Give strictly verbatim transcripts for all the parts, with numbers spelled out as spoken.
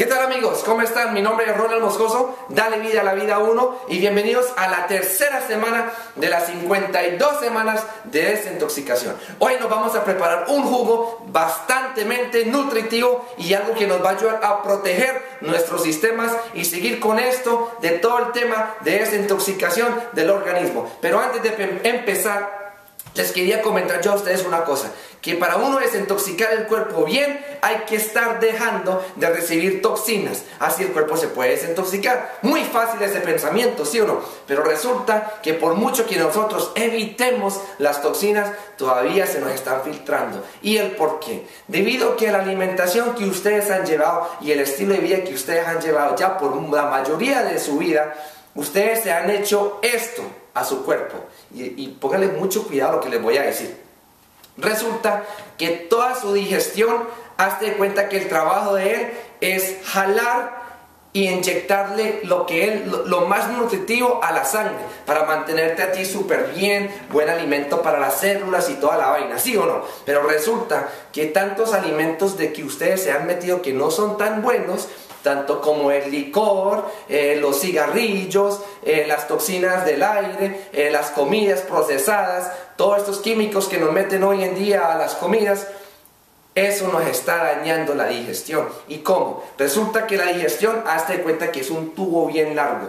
¿Qué tal amigos? ¿Cómo están? Mi nombre es Ronald Moscoso, Dale Vida a la Vida uno y bienvenidos a la tercera semana de las cincuenta y dos semanas de desintoxicación. Hoy nos vamos a preparar un jugo bastante nutritivo y algo que nos va a ayudar a proteger nuestros sistemas y seguir con esto de todo el tema de desintoxicación del organismo. Pero antes de empezar, les quería comentar yo a ustedes una cosa, que para uno desintoxicar el cuerpo bien hay que estar dejando de recibir toxinas, así el cuerpo se puede desintoxicar. Muy fácil ese pensamiento, ¿sí o no? Pero resulta que por mucho que nosotros evitemos las toxinas, todavía se nos están filtrando. ¿Y el por qué? Debido a que la alimentación que ustedes han llevado y el estilo de vida que ustedes han llevado ya por la mayoría de su vida, ustedes se han hecho esto a su cuerpo. Y, y pónganle mucho cuidado a lo que les voy a decir. Resulta que toda su digestión, hazte de cuenta que el trabajo de él es jalar y inyectarle lo que él, lo, lo más nutritivo a la sangre, para mantenerte a ti súper bien, buen alimento para las células y toda la vaina, ¿sí o no? Pero resulta que tantos alimentos de que ustedes se han metido que no son tan buenos, tanto como el licor, eh, los cigarrillos, eh, las toxinas del aire, eh, las comidas procesadas, todos estos químicos que nos meten hoy en día a las comidas, eso nos está dañando la digestión. ¿Y cómo? Resulta que la digestión, hazte de cuenta que es un tubo bien largo.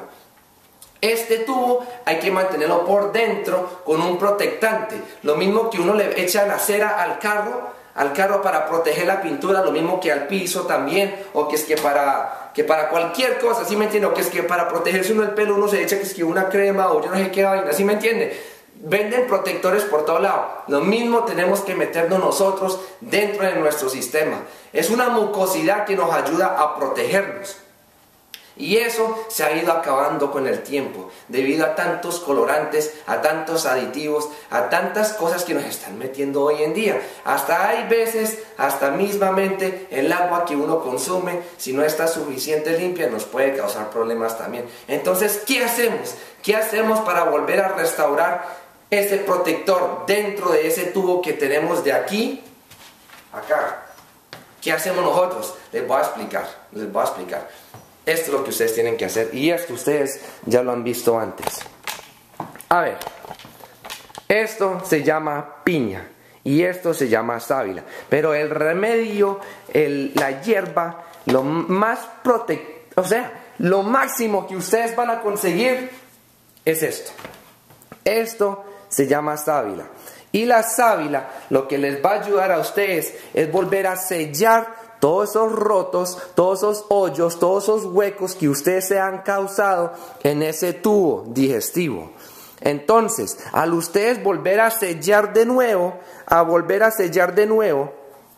Este tubo hay que mantenerlo por dentro con un protectante. Lo mismo que uno le echa la cera al carro, al carro para proteger la pintura, lo mismo que al piso también, o que es que para, que para cualquier cosa, ¿sí me entiende? O que es que para protegerse uno el pelo uno se echa que es que una crema o yo no sé qué vaina, ¿sí me entiende? Venden protectores por todo lado. Lo mismo tenemos que meternos nosotros dentro de nuestro sistema. Es una mucosidad que nos ayuda a protegernos. Y eso se ha ido acabando con el tiempo, debido a tantos colorantes, a tantos aditivos, a tantas cosas que nos están metiendo hoy en día. Hasta hay veces, hasta mismamente el agua que uno consume, si no está suficiente limpia, nos puede causar problemas también. Entonces, ¿qué hacemos? ¿Qué hacemos para volver a restaurar ese protector dentro de ese tubo que tenemos de aquí, acá? ¿Qué hacemos nosotros? Les voy a explicar, les voy a explicar. Esto es lo que ustedes tienen que hacer y esto ustedes ya lo han visto antes. A ver, esto se llama piña y esto se llama sábila, pero el remedio, el, la hierba, lo más prote, o sea, lo máximo que ustedes van a conseguir es esto. Esto se llama sábila y la sábila lo que les va a ayudar a ustedes es volver a sellar todos esos rotos, todos esos hoyos, todos esos huecos que ustedes se han causado en ese tubo digestivo. Entonces, al ustedes volver a sellar de nuevo, a volver a sellar de nuevo,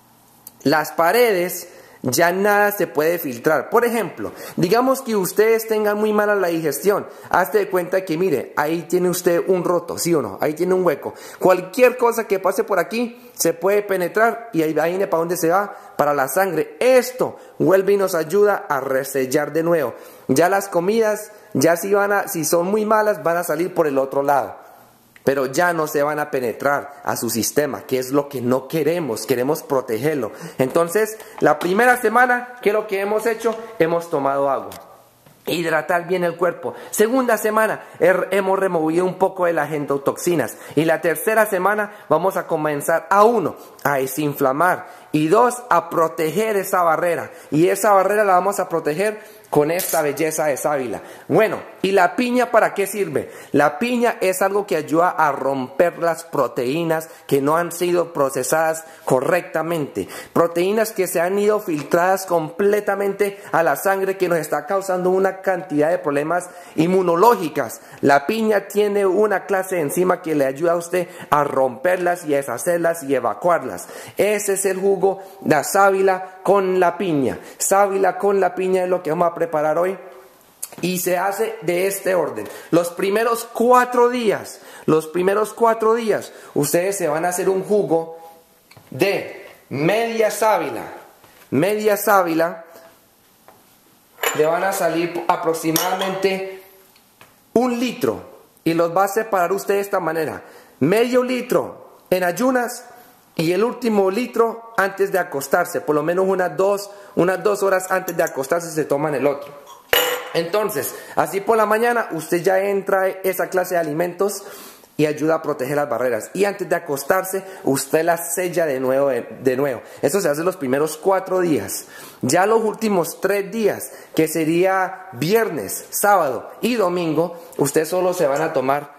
las paredes, ya nada se puede filtrar. Por ejemplo, digamos que ustedes tengan muy mala la digestión. Hazte de cuenta que, mire, ahí tiene usted un roto, ¿sí o no? Ahí tiene un hueco. Cualquier cosa que pase por aquí se puede penetrar y ahí viene para dónde se va, para la sangre. Esto vuelve y nos ayuda a resellar de nuevo. Ya las comidas, ya si, van a, si son muy malas, van a salir por el otro lado. Pero ya no se van a penetrar a su sistema, que es lo que no queremos, queremos protegerlo. Entonces, la primera semana, ¿qué es lo que hemos hecho? Hemos tomado agua, hidratar bien el cuerpo. Segunda semana, er, hemos removido un poco de las endotoxinas. Y la tercera semana, vamos a comenzar a uno, a desinflamar. Y dos, a proteger esa barrera. Y esa barrera la vamos a proteger con esta belleza de sábila. Bueno, ¿y la piña para qué sirve? La piña es algo que ayuda a romper las proteínas que no han sido procesadas correctamente. Proteínas que se han ido filtradas completamente a la sangre, que nos está causando una cantidad de problemas inmunológicas. La piña tiene una clase de enzima que le ayuda a usted a romperlas y a deshacerlas y evacuarlas. Ese es el jugo de la sábila con la piña. Sábila con la piña es lo que vamos a preparar hoy. Y se hace de este orden. Los primeros cuatro días, los primeros cuatro días, ustedes se van a hacer un jugo de media sábila. Media sábila, le van a salir aproximadamente un litro. Y los va a separar usted de esta manera. Medio litro en ayunas Y el último litro antes de acostarse, por lo menos unas dos, unas dos horas antes de acostarse se toman el otro. Entonces, así por la mañana usted ya entra esa clase de alimentos y ayuda a proteger las barreras. Y antes de acostarse, usted las sella de nuevo, de nuevo. Eso se hace los primeros cuatro días. Ya los últimos tres días, que sería viernes, sábado y domingo, usted solo se van a tomar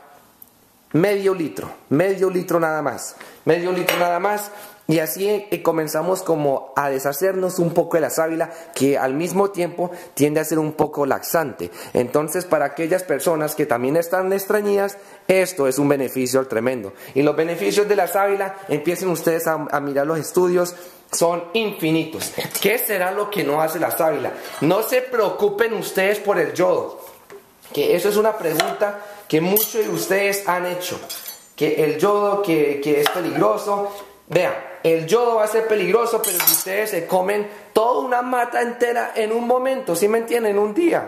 medio litro, medio litro nada más, medio litro nada más. Y así eh, comenzamos como a deshacernos un poco de la sábila, que al mismo tiempo tiende a ser un poco laxante. Entonces, para aquellas personas que también están estreñidas, esto es un beneficio tremendo. Y los beneficios de la sábila, empiecen ustedes a, a mirar los estudios, son infinitos. ¿Qué será lo que no hace la sábila? No se preocupen ustedes por el yodo, que eso es una pregunta que muchos de ustedes han hecho. Que el yodo, que, que es peligroso. Vean, el yodo va a ser peligroso, pero si ustedes se comen toda una mata entera en un momento, ¿sí me entienden? En un día,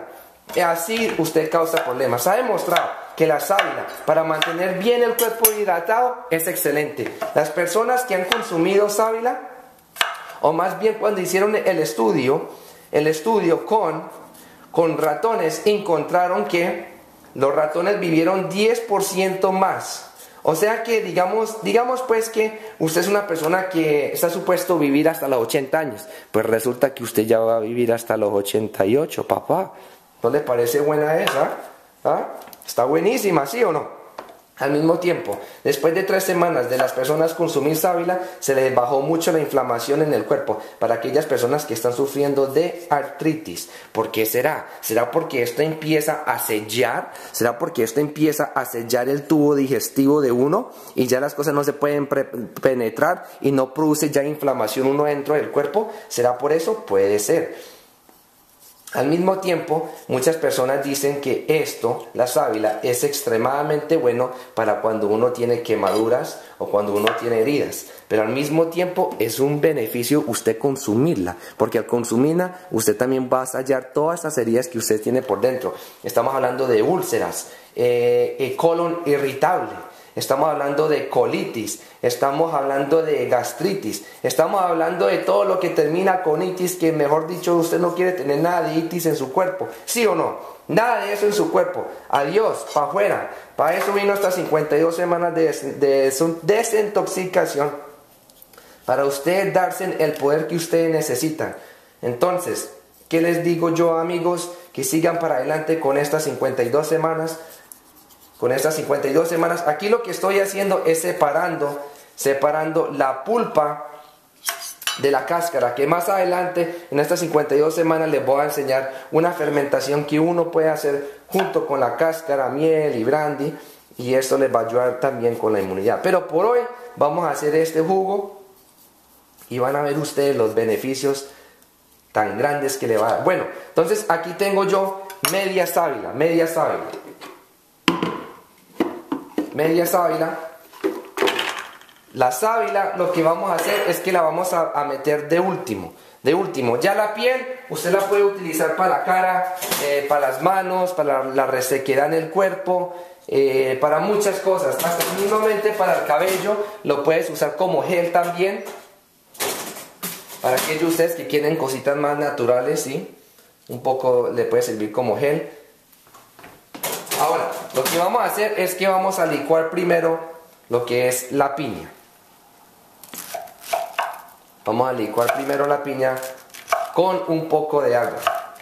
así usted causa problemas. Se ha demostrado que la sábila, para mantener bien el cuerpo hidratado, es excelente. Las personas que han consumido sábila, o más bien cuando hicieron el estudio, el estudio con, con ratones, encontraron que los ratones vivieron diez por ciento más. O sea que digamos, digamos pues que usted es una persona que está supuesto vivir hasta los ochenta años. Pues resulta que usted ya va a vivir hasta los ochenta y ocho, papá. ¿No le parece buena esa? ¿Ah? Está buenísima, ¿sí o no? Al mismo tiempo, después de tres semanas de las personas consumir sábila, se les bajó mucho la inflamación en el cuerpo para aquellas personas que están sufriendo de artritis. ¿Por qué será? ¿Será porque esto empieza a sellar? ¿Será porque esto empieza a sellar el tubo digestivo de uno y ya las cosas no se pueden penetrar y no produce ya inflamación uno dentro del cuerpo? ¿Será por eso? Puede ser. Al mismo tiempo, muchas personas dicen que esto, la sábila, es extremadamente bueno para cuando uno tiene quemaduras o cuando uno tiene heridas. Pero al mismo tiempo es un beneficio usted consumirla, porque al consumirla usted también va a sellar todas esas heridas que usted tiene por dentro. Estamos hablando de úlceras, eh, colon irritable. Estamos hablando de colitis, estamos hablando de gastritis, estamos hablando de todo lo que termina con itis, que mejor dicho usted no quiere tener nada de itis en su cuerpo, ¿sí o no? Nada de eso en su cuerpo, adiós, para afuera. Para eso vino estas cincuenta y dos semanas de, de desintoxicación, para usted darse el poder que ustedes necesitan. Entonces, ¿qué les digo yo, amigos? Que sigan para adelante con estas cincuenta y dos semanas. Con estas cincuenta y dos semanas, aquí lo que estoy haciendo es separando, separando la pulpa de la cáscara, que más adelante en estas cincuenta y dos semanas les voy a enseñar una fermentación que uno puede hacer junto con la cáscara, miel y brandy, y esto les va a ayudar también con la inmunidad. Pero por hoy vamos a hacer este jugo y van a ver ustedes los beneficios tan grandes que le va a dar. Bueno, entonces aquí tengo yo media sábila, media sábila. Media sábila. La sábila lo que vamos a hacer es que la vamos a, a meter de último. De último. Ya la piel usted la puede utilizar para la cara, eh, para las manos, para la, la resequedad en el cuerpo, eh, para muchas cosas. Hasta mismamente para el cabello lo puedes usar como gel también. Para aquellos de ustedes que quieren cositas más naturales, ¿sí? Un poco le puede servir como gel. Ahora, lo que vamos a hacer es que vamos a licuar primero lo que es la piña. Vamos a licuar primero la piña con un poco de agua.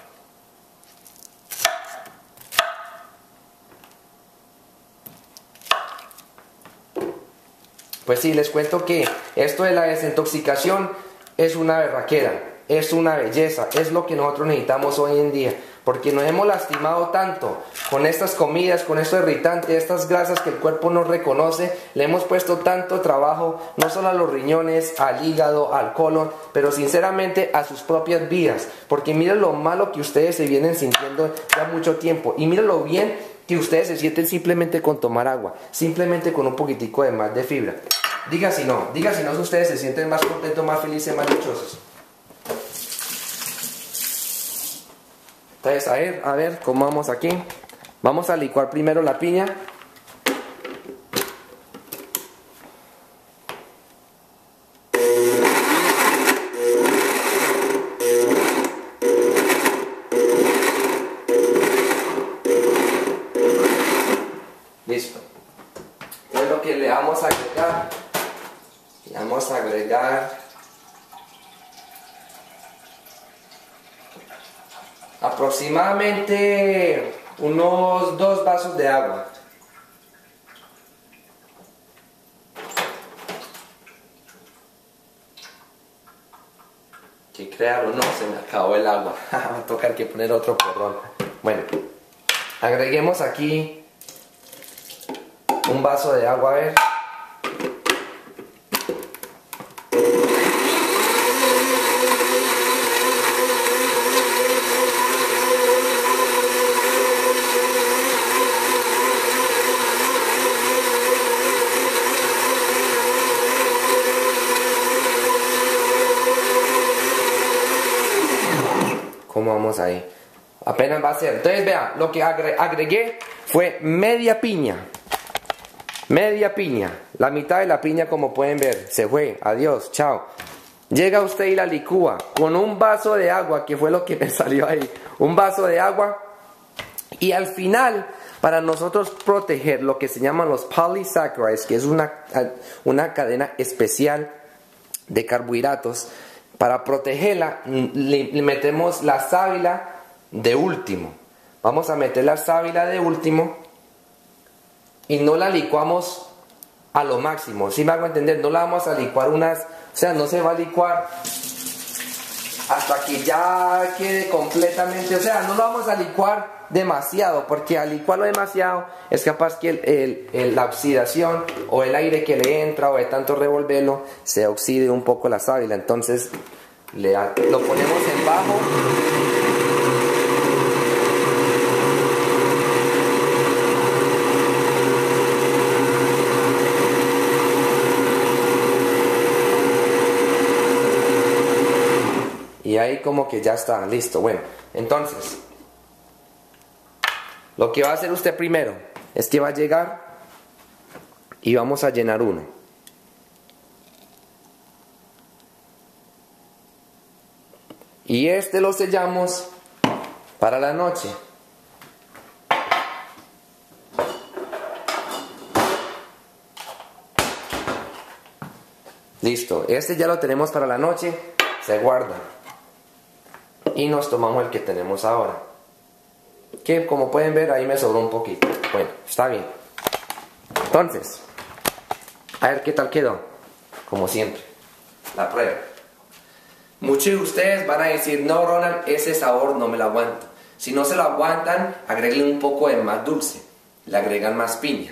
Pues sí, les cuento que esto de la desintoxicación es una berraquera, es una belleza, es lo que nosotros necesitamos hoy en día. Porque nos hemos lastimado tanto con estas comidas, con estos irritantes, estas grasas que el cuerpo no reconoce. Le hemos puesto tanto trabajo, no solo a los riñones, al hígado, al colon, pero sinceramente a sus propias vidas. Porque miren lo malo que ustedes se vienen sintiendo ya mucho tiempo. Y miren lo bien que ustedes se sienten simplemente con tomar agua, simplemente con un poquitico de más de fibra. Diga si no, diga si no, ustedes se sienten más contentos, más felices, más dichosos. Entonces, a ver, a ver, ¿cómo vamos aquí? Vamos a licuar primero la piña. vamos a agregar aproximadamente unos dos vasos de agua. Que créalo, no, se me acabó el agua. Va a tocar que poner otro porrón. Bueno, agreguemos aquí un vaso de agua, a ver. ¿Cómo vamos ahí? Apenas va a ser. Entonces vea, lo que agregué fue media piña. Media piña. La mitad de la piña, como pueden ver, se fue. Adiós, chao. Llega usted y la licúa con un vaso de agua, que fue lo que me salió ahí. Un vaso de agua. Y al final, para nosotros proteger lo que se llaman los polysaccharides, que es una, una cadena especial de carbohidratos, para protegerla, le, le metemos la sábila de último. Vamos a meter la sábila de último y no la licuamos a lo máximo. Si me hago entender, no la vamos a licuar unas, o sea, no se va a licuar hasta que ya quede completamente, o sea, no lo vamos a licuar demasiado, porque al licuarlo demasiado es capaz que el, el, el, la oxidación o el aire que le entra o de tanto revolverlo se oxide un poco la sábila. Entonces le, lo ponemos en bajo. Y ahí como que ya está, listo. Bueno, entonces lo que va a hacer usted primero es que va a llegar y vamos a llenar uno. Y este lo sellamos para la noche. Listo, este ya lo tenemos para la noche, se guarda. Y nos tomamos el que tenemos ahora, que como pueden ver ahí me sobró un poquito. Bueno, está bien. Entonces, a ver qué tal quedó. Como siempre, la prueba. Muchos de ustedes van a decir, no Ronald, ese sabor no me lo aguanto. Si no se lo aguantan, agreguen un poco de más dulce. Le agregan más piña.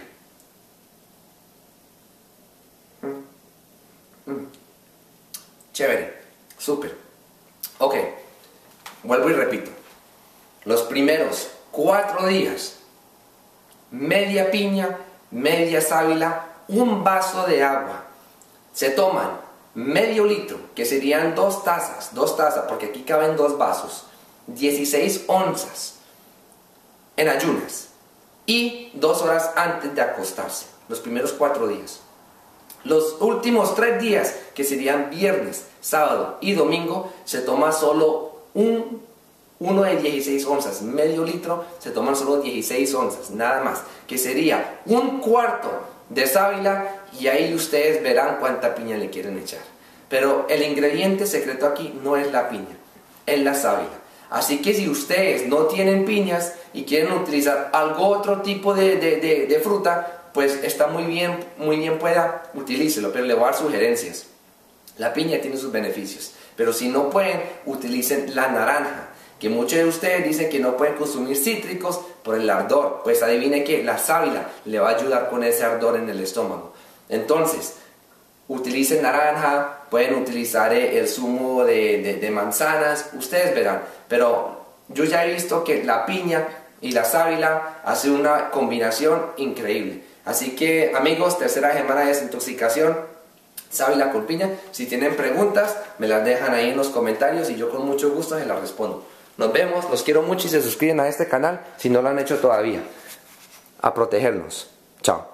mm. Mm. Chévere, súper. Ok, vuelvo y repito. Los primeros cuatro días, media piña, media sábila, un vaso de agua. Se toman medio litro, que serían dos tazas, dos tazas, porque aquí caben dos vasos, dieciséis onzas en ayunas y dos horas antes de acostarse, los primeros cuatro días. Los últimos tres días, que serían viernes, sábado y domingo, se toma solo un uno de dieciséis onzas, medio litro, se toman solo dieciséis onzas, nada más, que sería un cuarto de sábila, y ahí ustedes verán cuánta piña le quieren echar. Pero el ingrediente secreto aquí no es la piña, es la sábila. Así que si ustedes no tienen piñas y quieren utilizar algo otro tipo de, de, de, de fruta, pues está muy bien, muy bien pueda, utilícelo, pero le voy a dar sugerencias. La piña tiene sus beneficios, pero si no pueden, utilicen la naranja, que muchos de ustedes dicen que no pueden consumir cítricos por el ardor. Pues adivine que la sábila le va a ayudar con ese ardor en el estómago. Entonces, utilicen naranja, pueden utilizar el zumo de, de, de manzanas, ustedes verán. Pero yo ya he visto que la piña y la sábila hacen una combinación increíble. Así que, amigos, tercera semana de desintoxicación, sábila con piña. Si tienen preguntas, me las dejan ahí en los comentarios y yo con mucho gusto se las respondo. Nos vemos, los quiero mucho y se suscriben a este canal si no lo han hecho todavía. A protegernos. Chao.